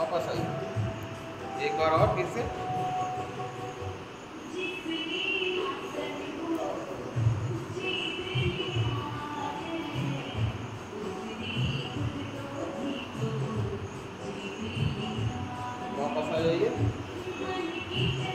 वापस आइए एक बार और फिर से। वापस आ जाइए।